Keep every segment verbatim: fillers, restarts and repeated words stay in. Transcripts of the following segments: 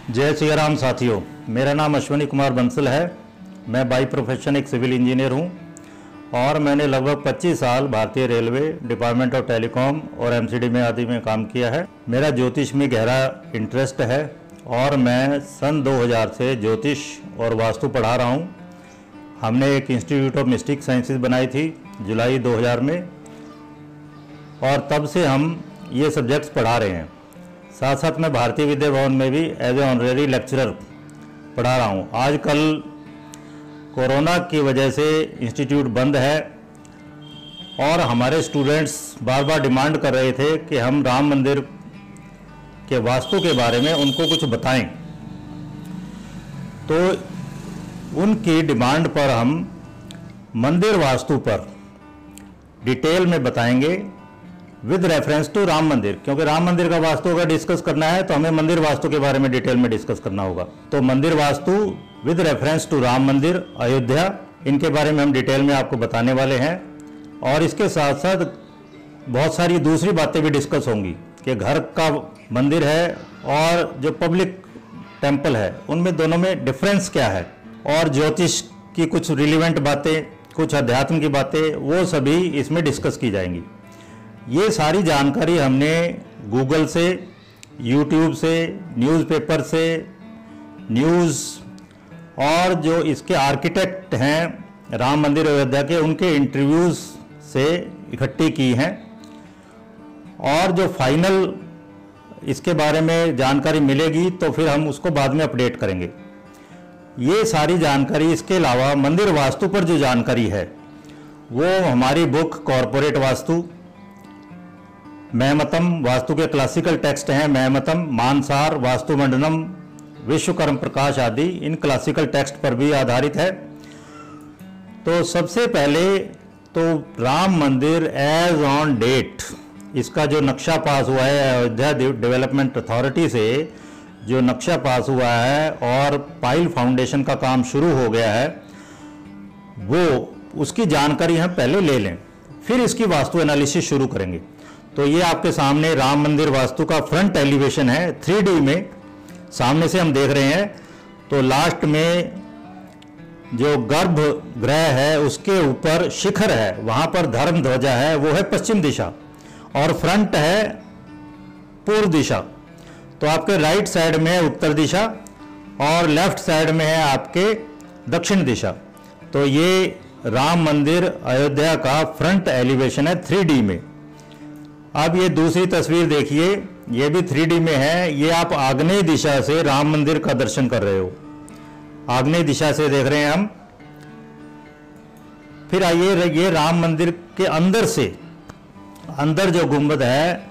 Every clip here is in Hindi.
जय श्री राम साथियों, मेरा नाम अश्विनी कुमार बंसल है। मैं बाई प्रोफेशन एक सिविल इंजीनियर हूं और मैंने लगभग पच्चीस साल भारतीय रेलवे, डिपार्टमेंट ऑफ टेलीकॉम और एमसीडी में आदि में काम किया है। मेरा ज्योतिष में गहरा इंटरेस्ट है और मैं सन दो हज़ार से ज्योतिष और वास्तु पढ़ा रहा हूं। हमने एक इंस्टीट्यूट ऑफ मिस्टिक साइंसेज बनाई थी जुलाई दो हज़ार में और तब से हम ये सब्जेक्ट्स पढ़ा रहे हैं। साथ साथ मैं भारतीय विद्या भवन में भी एज ए ऑनरेरी लेक्चरर पढ़ा रहा हूँ। आजकल कोरोना की वजह से इंस्टीट्यूट बंद है और हमारे स्टूडेंट्स बार बार डिमांड कर रहे थे कि हम राम मंदिर के वास्तु के बारे में उनको कुछ बताएं। तो उनकी डिमांड पर हम मंदिर वास्तु पर डिटेल में बताएंगे विद रेफरेंस टू राम मंदिर, क्योंकि राम मंदिर का वास्तु अगर डिस्कस करना है तो हमें मंदिर वास्तु के बारे में डिटेल में डिस्कस करना होगा। तो मंदिर vastu with reference to Ram मंदिर अयोध्या, इनके बारे में हम डिटेल में आपको बताने वाले हैं। और इसके साथ साथ बहुत सारी दूसरी बातें भी डिस्कस होंगी कि घर का मंदिर है और जो पब्लिक टेम्पल है उनमें दोनों में डिफरेंस क्या है, और ज्योतिष की कुछ रिलीवेंट बातें, कुछ अध्यात्म की बातें, वो सभी इसमें डिस्कस की जाएंगी। ये सारी जानकारी हमने गूगल से, यूट्यूब से, न्यूज़पेपर से, न्यूज़ और जो इसके आर्किटेक्ट हैं राम मंदिर अयोध्या के, उनके इंटरव्यूज़ से इकट्ठी की हैं। और जो फाइनल इसके बारे में जानकारी मिलेगी तो फिर हम उसको बाद में अपडेट करेंगे। ये सारी जानकारी, इसके अलावा मंदिर वास्तु पर जो जानकारी है वो हमारी बुक कॉरपोरेट वास्तु, महमतम वास्तु के क्लासिकल टेक्स्ट हैं, महमतम, मानसार, वास्तु मंडलम, विश्वकर्म प्रकाश आदि, इन क्लासिकल टेक्स्ट पर भी आधारित है। तो सबसे पहले तो राम मंदिर एज ऑन डेट, इसका जो नक्शा पास हुआ है अयोध्या डेवलपमेंट अथॉरिटी से, जो नक्शा पास हुआ है और पाइल फाउंडेशन का काम शुरू हो गया है, वो उसकी जानकारी हम पहले ले लें, फिर इसकी वास्तु एनालिसिस शुरू करेंगे। तो ये आपके सामने राम मंदिर वास्तु का फ्रंट एलिवेशन है, थ्री डी में सामने से हम देख रहे हैं। तो लास्ट में जो गर्भ गृह है उसके ऊपर शिखर है, वहाँ पर धर्म ध्वजा है, वो है पश्चिम दिशा, और फ्रंट है पूर्व दिशा। तो आपके राइट साइड में है उत्तर दिशा और लेफ्ट साइड में है आपके दक्षिण दिशा। तो ये राम मंदिर अयोध्या का फ्रंट एलिवेशन है थ्री डी में। अब ये दूसरी तस्वीर देखिए, ये भी थ्री डी में है। ये आप आग्नेय दिशा से राम मंदिर का दर्शन कर रहे हो, आग्नेय दिशा से देख रहे हैं हम। फिर आइए, ये राम मंदिर के अंदर से, अंदर जो गुंबद है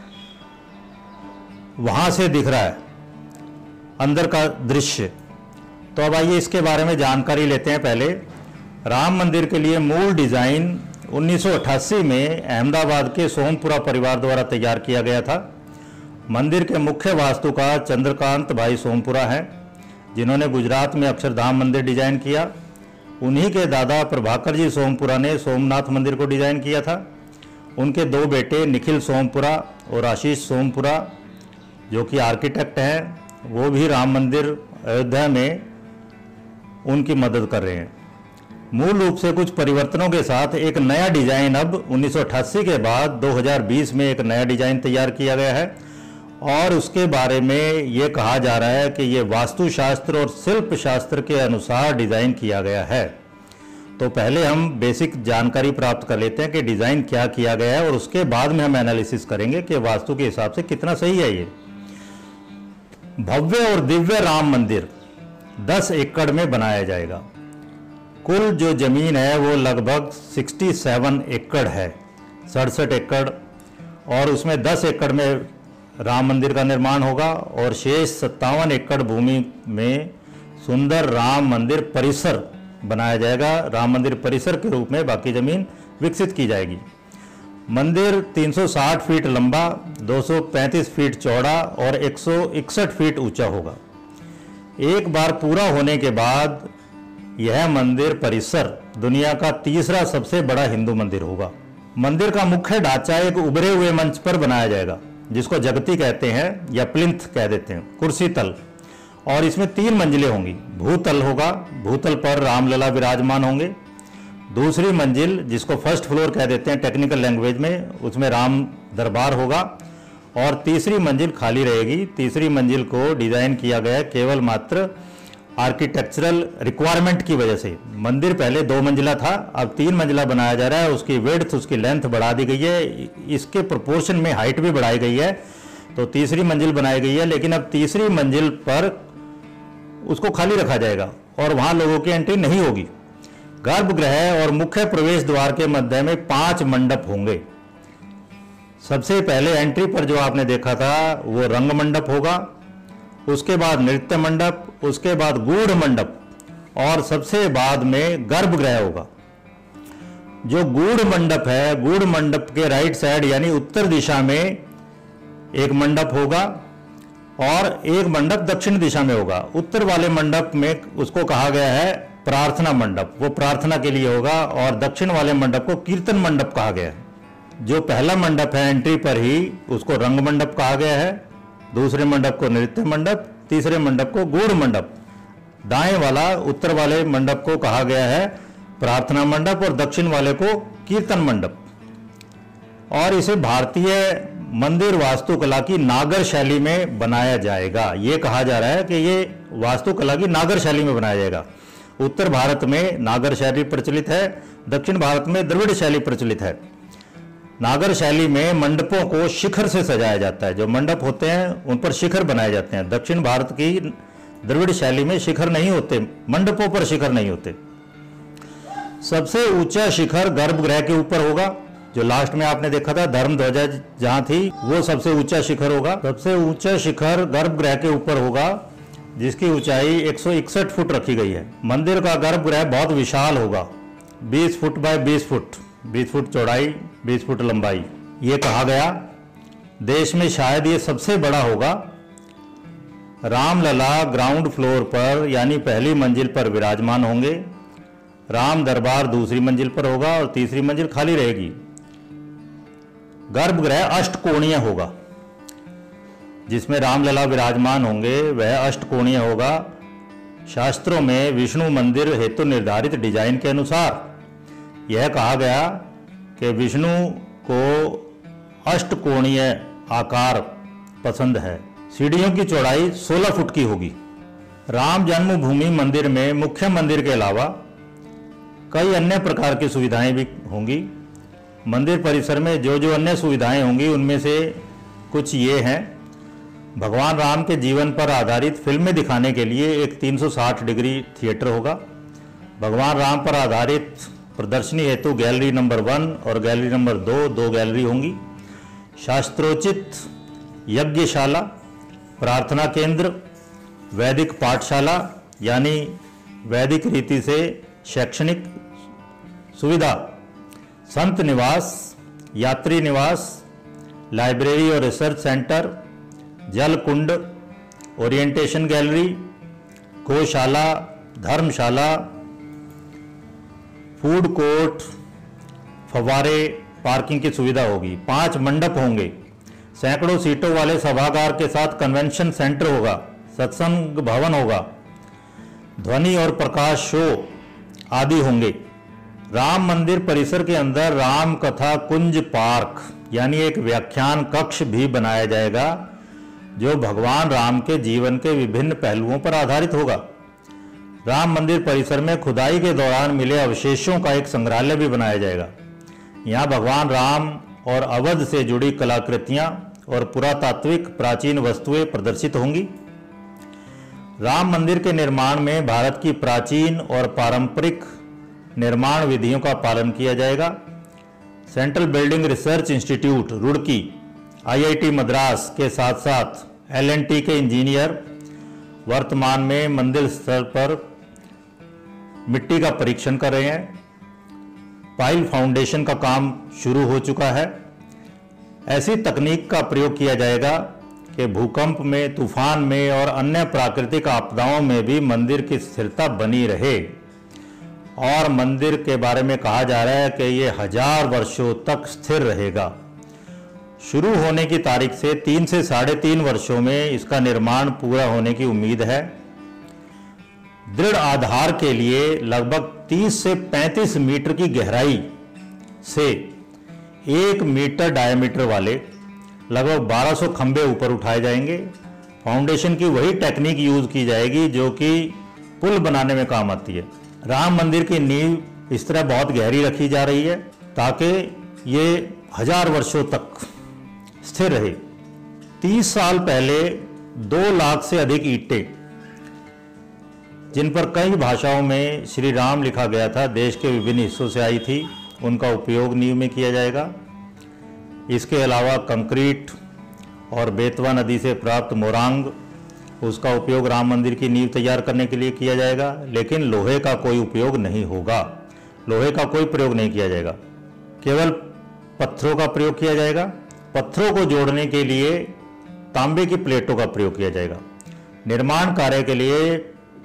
वहां से दिख रहा है अंदर का दृश्य। तो अब आइए इसके बारे में जानकारी लेते हैं। पहले राम मंदिर के लिए मूल डिजाइन उन्नीस सौ अट्ठासी में अहमदाबाद के सोमपुरा परिवार द्वारा तैयार किया गया था। मंदिर के मुख्य वास्तुकार चंद्रकांत भाई सोमपुरा हैं, जिन्होंने गुजरात में अक्षरधाम मंदिर डिजाइन किया। उन्हीं के दादा प्रभाकर जी सोमपुरा ने सोमनाथ मंदिर को डिजाइन किया था। उनके दो बेटे निखिल सोमपुरा और आशीष सोमपुरा, जो कि आर्किटेक्ट हैं, वो भी राम मंदिर अयोध्या में उनकी मदद कर रहे हैं। मूल रूप से कुछ परिवर्तनों के साथ एक नया डिजाइन अब उन्नीस सौ अट्ठासी के बाद दो हज़ार बीस में एक नया डिजाइन तैयार किया गया है और उसके बारे में ये कहा जा रहा है कि ये वास्तुशास्त्र और शिल्प शास्त्र के अनुसार डिजाइन किया गया है। तो पहले हम बेसिक जानकारी प्राप्त कर लेते हैं कि डिजाइन क्या किया गया है और उसके बाद में हम एनालिसिस करेंगे कि वास्तु के हिसाब से कितना सही है। ये भव्य और दिव्य राम मंदिर दस एकड़ में बनाया जाएगा। कुल जो जमीन है वो लगभग सड़सठ एकड़ है, सड़सठ एकड़, और उसमें दस एकड़ में राम मंदिर का निर्माण होगा और शेष सत्तावन एकड़ भूमि में सुंदर राम मंदिर परिसर बनाया जाएगा। राम मंदिर परिसर के रूप में बाकी जमीन विकसित की जाएगी। मंदिर तीन सौ साठ फीट लंबा, दो सौ पैंतीस फीट चौड़ा और एक सौ इकसठ फीट ऊंचा होगा। एक बार पूरा होने के बाद यह मंदिर परिसर दुनिया का तीसरा सबसे बड़ा हिंदू मंदिर होगा। मंदिर का मुख्य ढांचा एक उभरे हुए मंच पर बनाया जाएगा, जिसको जगती कहते हैं या प्लिंथ कह देते हैं, कुर्सी तल, और इसमें तीन मंजिलें होंगी। भूतल होगा, भूतल पर रामलला विराजमान होंगे। दूसरी मंजिल जिसको फर्स्ट फ्लोर कह देते हैं टेक्निकल लैंग्वेज में, उसमें राम दरबार होगा और तीसरी मंजिल खाली रहेगी। तीसरी मंजिल को डिज़ाइन किया गया केवल मात्र आर्किटेक्चरल रिक्वायरमेंट की वजह से। मंदिर पहले दो मंजिला था, अब तीन मंजिला बनाया जा रहा है। उसकी विड्थ, उसकी लेंथ बढ़ा दी गई है, इसके प्रोपोर्शन में हाइट भी बढ़ाई गई है, तो तीसरी मंजिल बनाई गई है। लेकिन अब तीसरी मंजिल पर उसको खाली रखा जाएगा और वहाँ लोगों की एंट्री नहीं होगी। गर्भगृह और मुख्य प्रवेश द्वार के मध्य में पांच मंडप होंगे। सबसे पहले एंट्री पर जो आपने देखा था वो रंग मंडप होगा, उसके बाद नृत्य मंडप, उसके बाद गूढ़ मंडप और सबसे बाद में गर्भगृह होगा। जो गूढ़ मंडप है, गूढ़ मंडप के राइट साइड यानी उत्तर दिशा में एक मंडप होगा और एक मंडप दक्षिण दिशा में होगा। उत्तर वाले मंडप में उसको कहा गया है प्रार्थना मंडप, वो प्रार्थना के लिए होगा, और दक्षिण वाले मंडप को कीर्तन मंडप कहा गया है। जो पहला मंडप है एंट्री पर ही उसको रंग मंडप कहा गया है, दूसरे मंडप को नृत्य मंडप, तीसरे मंडप को गूढ़ मंडप। दाएं वाला उत्तर वाले मंडप को कहा गया है प्रार्थना मंडप और दक्षिण वाले को कीर्तन मंडप। और इसे भारतीय मंदिर वास्तुकला की नागर शैली में बनाया जाएगा। ये कहा जा रहा है कि ये वास्तुकला की नागर शैली में बनाया जाएगा। उत्तर भारत में नागर शैली प्रचलित है, दक्षिण भारत में द्रविड़ शैली प्रचलित है। नागर शैली में मंडपों को शिखर से सजाया जाता है, जो मंडप होते हैं उन पर शिखर बनाए जाते हैं। दक्षिण भारत की द्रविड़ शैली में शिखर नहीं होते, मंडपों पर शिखर नहीं होते। सबसे ऊंचा शिखर गर्भगृह के ऊपर होगा, जो लास्ट में आपने देखा था धर्म ध्वजा जहां थी वो सबसे ऊंचा शिखर होगा। सबसे ऊंचा शिखर गर्भगृह के ऊपर होगा, जिसकी ऊंचाई एक सौ इकसठ फुट रखी गई है। मंदिर का गर्भगृह बहुत विशाल होगा, बीस फुट बाय बीस फुट, बीस फुट चौड़ाई, बीस फुट लंबाई। ये कहा गया देश में शायद ये सबसे बड़ा होगा। रामलला ग्राउंड फ्लोर पर यानी पहली मंजिल पर विराजमान होंगे। राम दरबार दूसरी मंजिल पर होगा और तीसरी मंजिल खाली रहेगी। गर्भगृह अष्टकोणीय होगा, जिसमें रामलला विराजमान होंगे वह अष्टकोणीय होगा। शास्त्रों में विष्णु मंदिर हेतु निर्धारित डिजाइन के अनुसार यह कहा गया कि विष्णु को अष्टकोणीय आकार पसंद है। सीढ़ियों की चौड़ाई सोलह फुट की होगी। राम जन्मभूमि मंदिर में मुख्य मंदिर के अलावा कई अन्य प्रकार की सुविधाएं भी होंगी। मंदिर परिसर में जो जो अन्य सुविधाएं होंगी उनमें से कुछ ये हैं। भगवान राम के जीवन पर आधारित फिल्में दिखाने के लिए एक तीन सौ साठ डिग्री थिएटर होगा। भगवान राम पर आधारित प्रदर्शनी हेतु गैलरी नंबर वन और गैलरी नंबर दो दो गैलरी होंगी। शास्त्रोचित यज्ञशाला, प्रार्थना केंद्र, वैदिक पाठशाला यानी वैदिक रीति से शैक्षणिक सुविधा, संत निवास, यात्री निवास, लाइब्रेरी और रिसर्च सेंटर, जल कुंड, ओरिएंटेशन गैलरी, गौशाला, धर्मशाला, फूड कोर्ट, फव्वारे, पार्किंग की सुविधा होगी। पांच मंडप होंगे, सैकड़ों सीटों वाले सभागार के साथ कन्वेंशन सेंटर होगा, सत्संग भवन होगा, ध्वनि और प्रकाश शो आदि होंगे। राम मंदिर परिसर के अंदर राम कथा कुंज पार्क यानी एक व्याख्यान कक्ष भी बनाया जाएगा, जो भगवान राम के जीवन के विभिन्न पहलुओं पर आधारित होगा। राम मंदिर परिसर में खुदाई के दौरान मिले अवशेषों का एक संग्रहालय भी बनाया जाएगा। यहाँ भगवान राम और अवध से जुड़ी कलाकृतियाँ और पुरातात्विक प्राचीन वस्तुएं प्रदर्शित होंगी। राम मंदिर के निर्माण में भारत की प्राचीन और पारंपरिक निर्माण विधियों का पालन किया जाएगा। Central building research institute Roorkee, IIT Madras के साथ साथ एल एंड टी के इंजीनियर वर्तमान में मंदिर स्तर पर मिट्टी का परीक्षण कर रहे हैं। पाइल फाउंडेशन का काम शुरू हो चुका है। ऐसी तकनीक का प्रयोग किया जाएगा कि भूकंप में, तूफान में और अन्य प्राकृतिक आपदाओं में भी मंदिर की स्थिरता बनी रहे। और मंदिर के बारे में कहा जा रहा है कि ये हजार वर्षों तक स्थिर रहेगा। शुरू होने की तारीख से तीन से साढ़े तीन वर्षों में इसका निर्माण पूरा होने की उम्मीद है। दृढ़ आधार के लिए लगभग तीस से पैंतीस मीटर की गहराई से एक मीटर डायमीटर वाले लगभग बारह सौ खंभे ऊपर उठाए जाएंगे। फाउंडेशन की वही टेक्निक यूज की जाएगी जो कि पुल बनाने में काम आती है। राम मंदिर की नींव इस तरह बहुत गहरी रखी जा रही है ताकि ये हजार वर्षों तक स्थिर रहे। तीस साल पहले दो लाख से अधिक ईंटें, जिन पर कई भाषाओं में श्री राम लिखा गया था, देश के विभिन्न हिस्सों से आई थी, उनका उपयोग नींव में किया जाएगा। इसके अलावा कंक्रीट और बेतवा नदी से प्राप्त मोरांग, उसका उपयोग राम मंदिर की नींव तैयार करने के लिए किया जाएगा। लेकिन लोहे का कोई उपयोग नहीं होगा, लोहे का कोई प्रयोग नहीं किया जाएगा, केवल पत्थरों का प्रयोग किया जाएगा। पत्थरों को जोड़ने के लिए तांबे की प्लेटों का प्रयोग किया जाएगा। निर्माण कार्य के लिए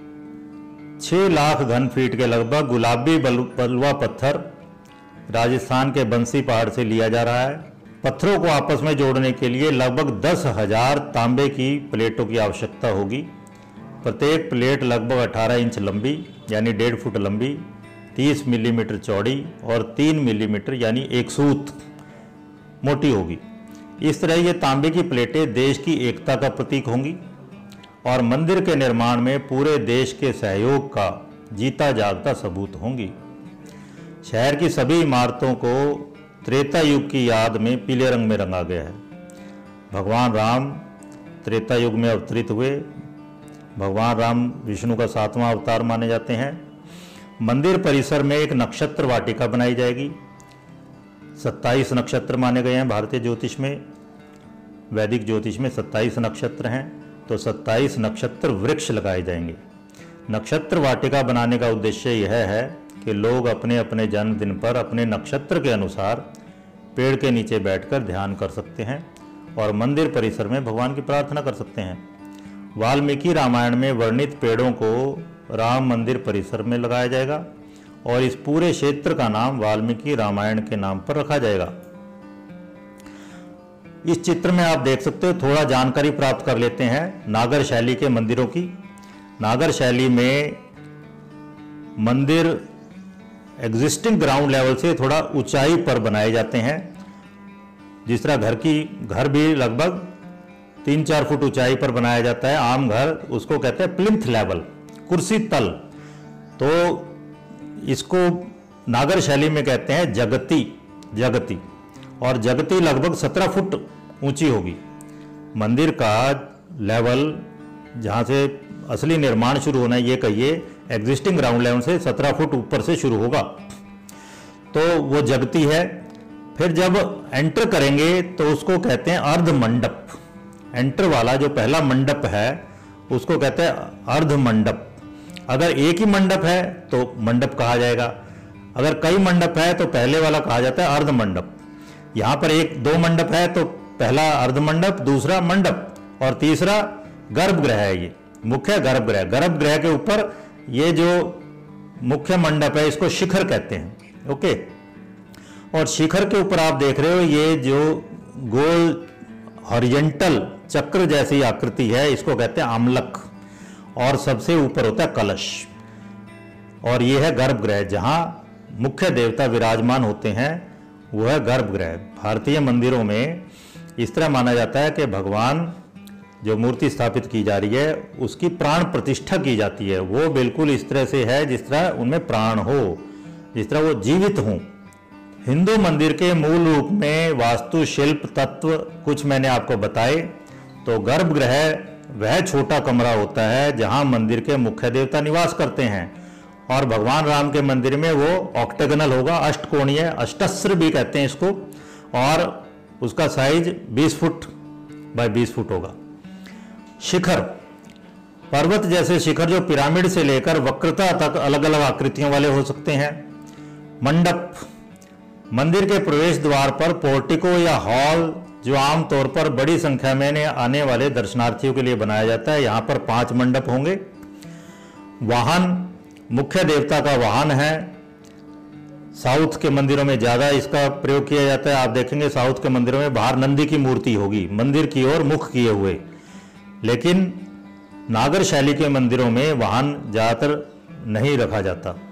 छः लाख घन फीट के लगभग गुलाबी बलुआ पत्थर राजस्थान के बंसी पहाड़ से लिया जा रहा है। पत्थरों को आपस में जोड़ने के लिए लगभग दस हजार तांबे की प्लेटों की आवश्यकता होगी। प्रत्येक प्लेट लगभग अठारह इंच लंबी यानी डेढ़ फुट लंबी, तीस मिलीमीटर चौड़ी और तीन मिलीमीटर यानी एक सूत मोटी होगी। इस तरह ये तांबे की प्लेटें देश की एकता का प्रतीक होंगी और मंदिर के निर्माण में पूरे देश के सहयोग का जीता जागता सबूत होंगी। शहर की सभी इमारतों को त्रेता युग की याद में पीले रंग में रंगा गया है। भगवान राम त्रेता युग में अवतरित हुए। भगवान राम विष्णु का सातवां अवतार माने जाते हैं। मंदिर परिसर में एक नक्षत्र वाटिका बनाई जाएगी। सत्ताईस नक्षत्र माने गए हैं भारतीय ज्योतिष में। वैदिक ज्योतिष में सत्ताईस नक्षत्र हैं, तो सत्ताईस नक्षत्र वृक्ष लगाए जाएंगे। नक्षत्र वाटिका बनाने का उद्देश्य यह है कि लोग अपने अपने जन्मदिन पर अपने नक्षत्र के अनुसार पेड़ के नीचे बैठकर ध्यान कर सकते हैं और मंदिर परिसर में भगवान की प्रार्थना कर सकते हैं। वाल्मीकि रामायण में वर्णित पेड़ों को राम मंदिर परिसर में लगाया जाएगा और इस पूरे क्षेत्र का नाम वाल्मीकि रामायण के नाम पर रखा जाएगा। इस चित्र में आप देख सकते हो, थोड़ा जानकारी प्राप्त कर लेते हैं नागर शैली के मंदिरों की। नागर शैली में मंदिर एग्जिस्टिंग ग्राउंड लेवल से थोड़ा ऊंचाई पर बनाए जाते हैं। जिस तरह घर की घर भी लगभग तीन चार फुट ऊंचाई पर बनाया जाता है। आम घर उसको कहते हैं प्लिंथ लेवल, कुर्सी तल। तो इसको नागर शैली में कहते हैं जगती जगती और जगती लगभग सत्रह फुट ऊंची होगी। मंदिर का लेवल जहाँ से असली निर्माण शुरू होना है, ये कहिए एग्जिस्टिंग ग्राउंड लेवल से सत्रह फुट ऊपर से शुरू होगा, तो वो जगती है। फिर जब एंटर करेंगे तो उसको कहते हैं अर्ध मंडप। एंटर वाला जो पहला मंडप है उसको कहते हैं अर्ध मंडप। अगर एक ही मंडप है तो मंडप कहा जाएगा, अगर कई मंडप है तो पहले वाला कहा जाता है अर्ध मंडप। यहाँ पर एक दो मंडप है तो पहला अर्ध मंडप, दूसरा मंडप और तीसरा गर्भगृह है। ये मुख्य गर्भगृह, गर्भगृह के ऊपर ये जो मुख्य मंडप है इसको शिखर कहते हैं। ओके, और शिखर के ऊपर आप देख रहे हो ये जो गोल हॉरिजॉन्टल चक्र जैसी आकृति है इसको कहते हैं आमलक, और सबसे ऊपर होता है कलश। और ये है गर्भगृह, जहां मुख्य देवता विराजमान होते हैं, वह है गर्भगृह। भारतीय मंदिरों में इस तरह माना जाता है कि भगवान जो मूर्ति स्थापित की जा रही है उसकी प्राण प्रतिष्ठा की जाती है। वो बिल्कुल इस तरह से है जिस तरह उनमें प्राण हो, जिस तरह वो जीवित हों। हिंदू मंदिर के मूल रूप में वास्तुशिल्प तत्व कुछ मैंने आपको बताए। तो गर्भगृह वह छोटा कमरा होता है जहां मंदिर के मुख्य देवता निवास करते हैं, और भगवान राम के मंदिर में वो ऑक्टेगनल होगा, अष्टकोणीय, अष्टस्र भी कहते हैं इसको, और उसका साइज बीस फुट बाय बीस फुट होगा। शिखर, पर्वत जैसे शिखर जो पिरामिड से लेकर वक्रता तक अलग अलग आकृतियों वाले हो सकते हैं। मंडप, मंदिर के प्रवेश द्वार पर पोर्टिको या हॉल जो आमतौर पर बड़ी संख्या में आने वाले दर्शनार्थियों के लिए बनाया जाता है। यहाँ पर पांच मंडप होंगे। वाहन, मुख्य देवता का वाहन है साउथ के मंदिरों में ज़्यादा इसका प्रयोग किया जाता है। आप देखेंगे साउथ के मंदिरों में बाहर नंदी की मूर्ति होगी, मंदिर की ओर मुख किए हुए, लेकिन नागर शैली के मंदिरों में वाहन ज़्यादातर नहीं रखा जाता।